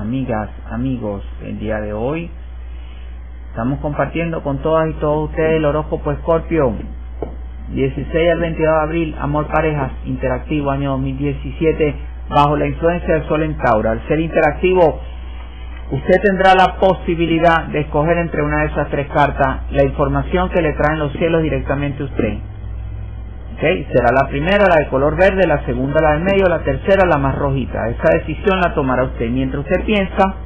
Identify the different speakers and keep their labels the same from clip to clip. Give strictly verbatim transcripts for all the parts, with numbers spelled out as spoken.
Speaker 1: amigas, amigos, el día de hoy estamos compartiendo con todas y todos ustedes el horóscopo Escorpio, dieciséis al veintidós de abril, amor, parejas, interactivo, año dos mil diecisiete, bajo la influencia del sol en Tauro. Al ser interactivo, usted tendrá la posibilidad de escoger entre una de esas tres cartas la información que le traen los cielos directamente a usted. ¿Okay? Será la primera la de color verde, la segunda la del medio, la tercera la más rojita. Esa decisión la tomará usted. Mientras usted piensa,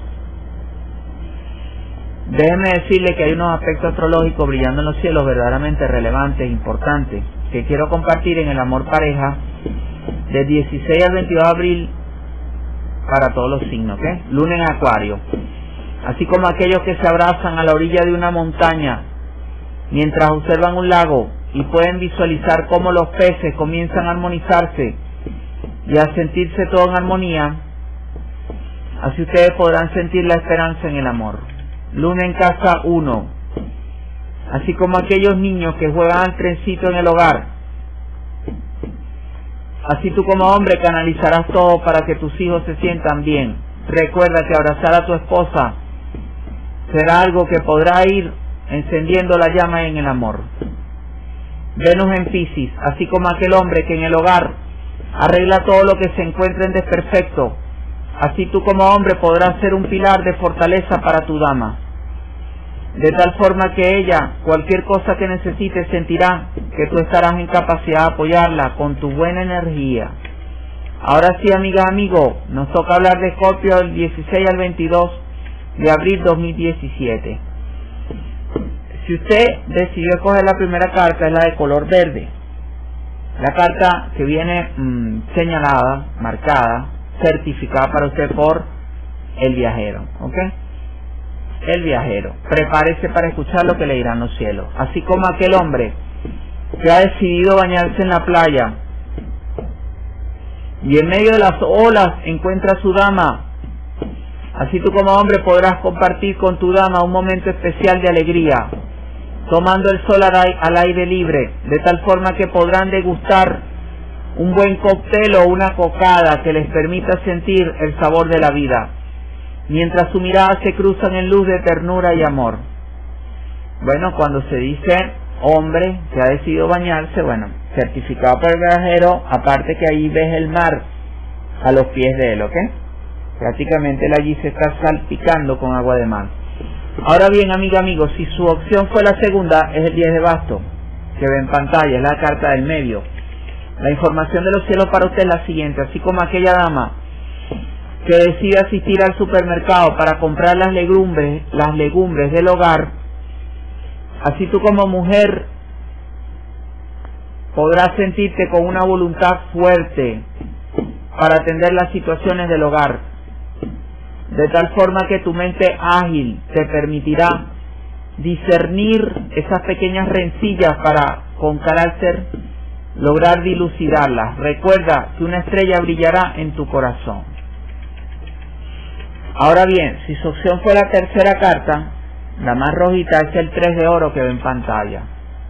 Speaker 1: déjeme decirle que hay unos aspectos astrológicos brillando en los cielos verdaderamente relevantes, importantes, que quiero compartir en el amor pareja del dieciséis al veintidós de abril para todos los signos. ¿Okay? Luna en Acuario. Así como aquellos que se abrazan a la orilla de una montaña mientras observan un lago y pueden visualizar cómo los peces comienzan a armonizarse y a sentirse todo en armonía, así ustedes podrán sentir la esperanza en el amor. Luna en casa uno. Así como aquellos niños que juegan al trencito en el hogar, así tú como hombre canalizarás todo para que tus hijos se sientan bien. Recuerda que abrazar a tu esposa será algo que podrá ir encendiendo la llama en el amor. Venus en Piscis. Así como aquel hombre que en el hogar arregla todo lo que se encuentra en desperfecto, así tú como hombre podrás ser un pilar de fortaleza para tu dama, de tal forma que ella, cualquier cosa que necesite, sentirá que tú estarás en capacidad de apoyarla con tu buena energía. Ahora sí, amiga, amigo, nos toca hablar de Escorpio del dieciséis al veintidós de abril dos mil diecisiete. Si usted decidió escoger la primera carta, es la de color verde, la carta que viene mmm, señalada, marcada, certificada para usted por el viajero. ¿Ok? El viajero. Prepárese para escuchar lo que le dirán los cielos. Así como aquel hombre que ha decidido bañarse en la playa y en medio de las olas encuentra a su dama, así tú como hombre podrás compartir con tu dama un momento especial de alegría, tomando el sol al aire libre, de tal forma que podrán degustar un buen cóctel o una cocada que les permita sentir el sabor de la vida, mientras sus miradas se cruzan en luz de ternura y amor. Bueno, cuando se dice hombre que ha decidido bañarse, bueno, certificado por el viajero, aparte que ahí ves el mar a los pies de él, ¿ok? Prácticamente él allí se está salpicando con agua de mar. Ahora bien, amiga, amigo, si su opción fue la segunda, es el diez de bastos, que ve en pantalla, es la carta del medio. La información de los cielos para usted es la siguiente. Así como aquella dama que decide asistir al supermercado para comprar las legumbres, las legumbres del hogar, así tú como mujer podrás sentirte con una voluntad fuerte para atender las situaciones del hogar, de tal forma que tu mente ágil te permitirá discernir esas pequeñas rencillas para, con carácter, lograr dilucidarlas. Recuerda que una estrella brillará en tu corazón. Ahora bien, si su opción fue la tercera carta, la más rojita, es el tres de oro que ve en pantalla.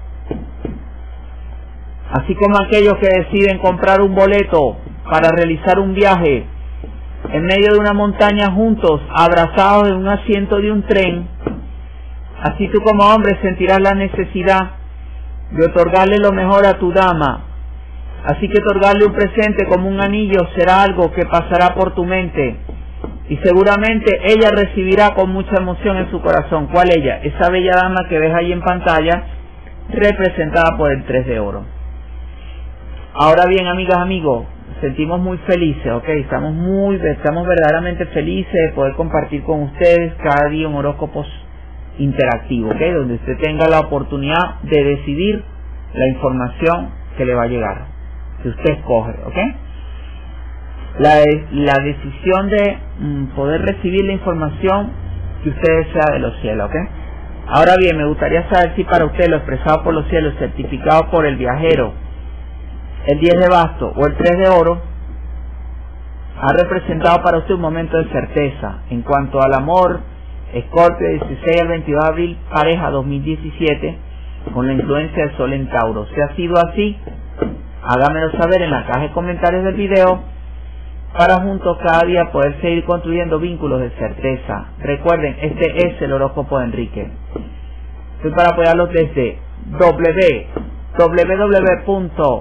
Speaker 1: Así como aquellos que deciden comprar un boleto para realizar un viaje en medio de una montaña juntos, abrazados en un asiento de un tren, así tú como hombre sentirás la necesidad de otorgarle lo mejor a tu dama. Así que otorgarle un presente como un anillo será algo que pasará por tu mente y seguramente ella recibirá con mucha emoción en su corazón. ¿Cuál ella? Esa bella dama que ves ahí en pantalla, representada por el tres de oro. Ahora bien, amigas, amigos, sentimos muy felices, ¿ok? Estamos muy, estamos verdaderamente felices de poder compartir con ustedes cada día un horóscopo interactivo, ¿ok? Donde usted tenga la oportunidad de decidir la información que le va a llegar, que usted escoge, ¿ok? La, la decisión de mm, poder recibir la información que usted desea de los cielos, ¿ok? Ahora bien, me gustaría saber si para usted lo expresado por los cielos, certificado por el viajero, el diez de bastos o el tres de oro, ha representado para usted un momento de certeza en cuanto al amor. Escorpio, dieciséis al veintidós de abril, pareja dos mil diecisiete, con la influencia del sol en Tauro. Si ha sido así, hágamelo saber en la caja de comentarios del video para juntos cada día poder seguir construyendo vínculos de certeza. Recuerden, este es el horóscopo de Enrique. Estoy para apoyarlos desde w w w punto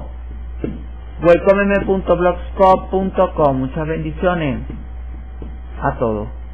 Speaker 1: welcome punto blogspot punto com. Muchas bendiciones a todos.